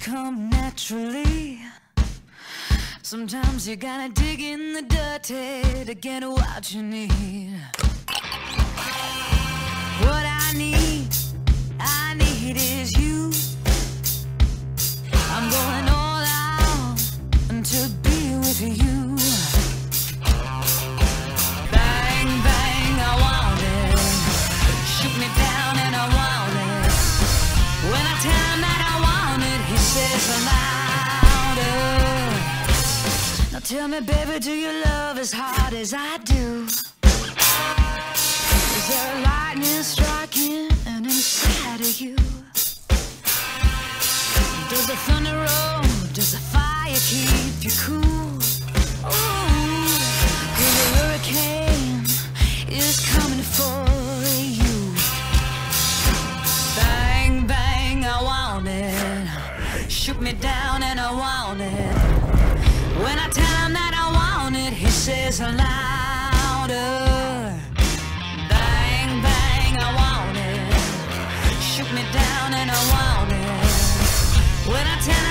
come naturally. Sometimes you gotta dig in the dirty to get what you need. What I need is you. I'm going all out to be with you. Bang, bang, I want it. Shoot me down and I want it. When I tell him that I want it, he says louder. Now tell me, baby, do you love as hard as I do? Is there a lightning striking inside of you? Does the thunder roll? Does the fire keep you cool? Ooh, 'cause a hurricane is coming for you. Bang, bang, I want it. Shoot me down and I want it. When I tell him that I want it, he says louder. Bang, bang, I want it. Shoot me down and I want it. When I tell